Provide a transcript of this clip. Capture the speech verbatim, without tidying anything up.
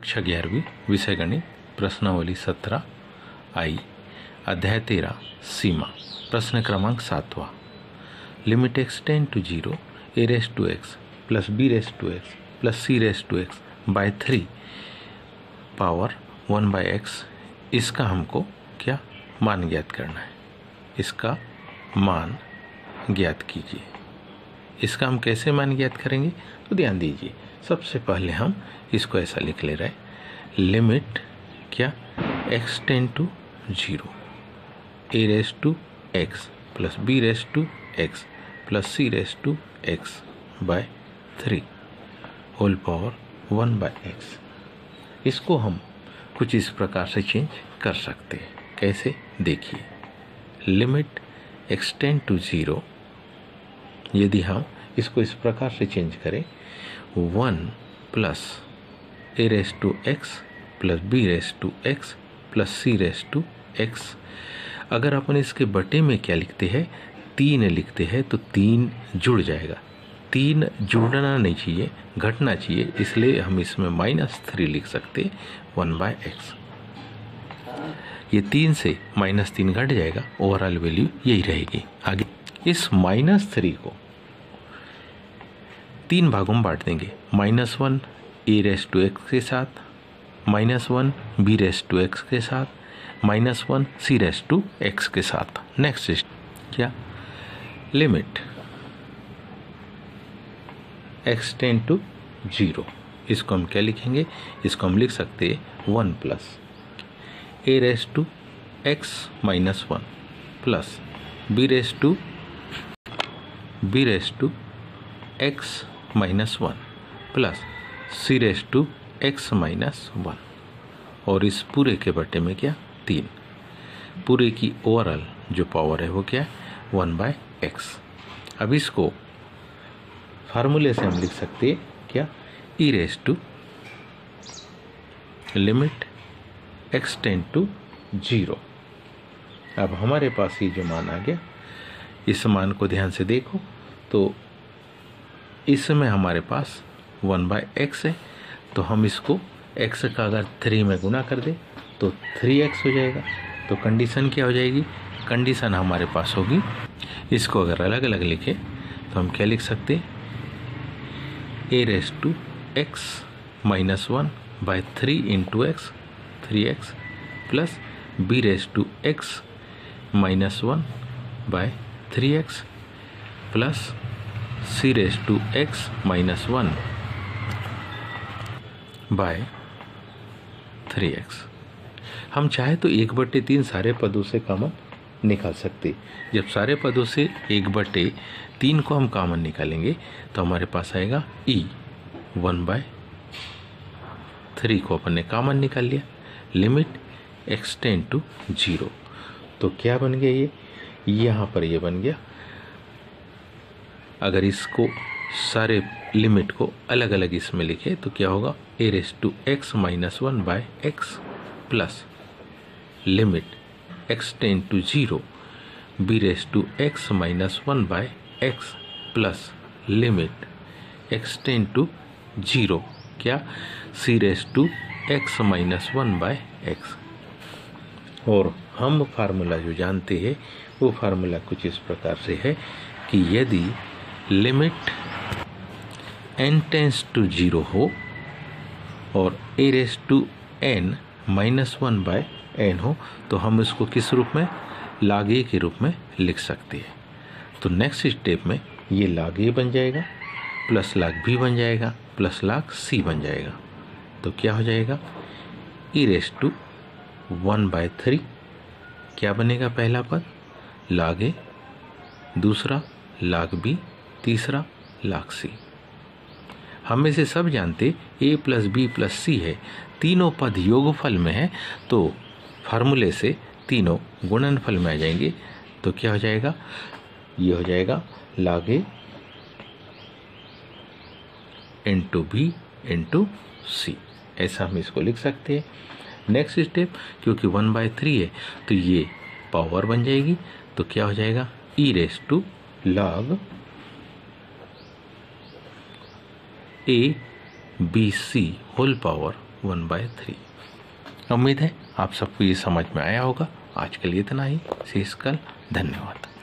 कक्षा ग्यारहवीं विषय गणित प्रश्नावली सत्रह आई अध्याय तेरह सीमा प्रश्न क्रमांक सातवां। Limit x tends to zero a raise to x plus b raise to x plus c raise to x by three power one by x. इसका हमको क्या मान ज्ञात करना है, इसका मान ज्ञात कीजिए। इसका हम कैसे मान ज्ञात करेंगे तो ध्यान दीजिए, सबसे पहले हम इसको ऐसा लिख ले रहे हैं, लिमिट क्या x tends to zero a raise to x plus b raise to x plus c raise to x by three whole power one by x. इसको हम कुछ इस प्रकार से चेंज कर सकते हैं। कैसे देखिए, limit x tends to zero, यदि हम इसको इस प्रकार से चेंज करें, one plus a raise to x plus b raise to x plus c raise to x. अगर अपन इसके बटे में क्या लिखते हैं, तीन लिखते हैं, तो तीन जुड़ जाएगा। तीन जुड़ना नहीं चाहिए, घटना चाहिए, इसलिए हम इसमें माइनस थ्री लिख सकते वन बाय एक्स। ये तीन से माइनस तीन घट जाएगा, ओवरऑल वैल्यू यही रहेगी। आगे इस माइनस थ्री को तीन भागों में बांट देंगे, minus one a raise to x के साथ, minus one b raise to x के साथ, minus one c raise to x के साथ। नेक्स्ट क्या, limit x tends to zero, इसको हम क्या लिखेंगे, इसको हम लिख सकते हैं one plus a raise to x minus one plus b raise to b raise to x minus one plus c raise to x minus one. और इस पूरे के बटे में क्या, तीन। पूरे की ओवरऑल जो पावर है वो क्या है, वन बाय एक्स। अब इसको फार्मूले से हम लिख सकते हैं क्या, e raise to limit x tends to zero. अब हमारे पास ये जो मान आ गया, इस मान को ध्यान से देखो तो इसमें हमारे पास वन बाय एक्स है, तो हम इसको x का अगर थ्री में गुना कर दे तो थ्री एक्स हो जाएगा। तो कंडीशन क्या हो जाएगी, कंडीशन हमारे पास होगी, इसको अगर अलग अलग लिखे तो हम क्या लिख सकते, a raise to x minus one by three into x three x plus b raise to x minus one by three x plus c raise to x minus one by three x. हम चाहे तो एक बटे तीन सारे पदों से common निकाल सकते। जब सारे पदों से एक बटे तीन को हम कॉमन निकालेंगे तो हमारे पास आएगा ई, वन बाय थ्री को अपन ने कॉमन निकाल लिया, limit x tends to zero. तो क्या बन गया, ये यहाँ पर ये बन गया। अगर इसको सारे लिमिट को अलग अलग इसमें लिखे तो क्या होगा, a raise to x minus one by x plus limit x tends to zero b raise to x minus one by x plus limit x tends to zero क्या, c raise to x minus one by x. और हम formula जो जानते हैं वो formula कुछ इस प्रकार से है कि यदि limit n tends to zero हो और a raise to n minus one by n हो तो हम इसको किस रूप में, लाग ए के रूप में लिख सकते हैं। तो नेक्स्ट स्टेप में ये लाग ए बन जाएगा प्लस लाग बी बन जाएगा प्लस लाग सी बन जाएगा। तो क्या हो जाएगा, e raise to one by three क्या बनेगा, पहला पद लाग ए, दूसरा लाग बी, तीसरा लाग सी। हम इसे सब जानते a plus b plus c है, तीनों पद योगफल में है तो फार्मूले से तीनों गुणनफल में आ जाएंगे। तो क्या हो जाएगा, ये हो जाएगा log a into b into c, ऐसा हम इसको लिख सकते हैं। नेक्स्ट स्टेप, क्योंकि वन बाय थ्री है तो ये पावर बन जाएगी, तो क्या हो जाएगा, e raise to log a b c whole power one by three. उम्मीद है आप सबको ये समझ में आया होगा। आज के लिए इतना ही। शेष कल। धन्यवाद।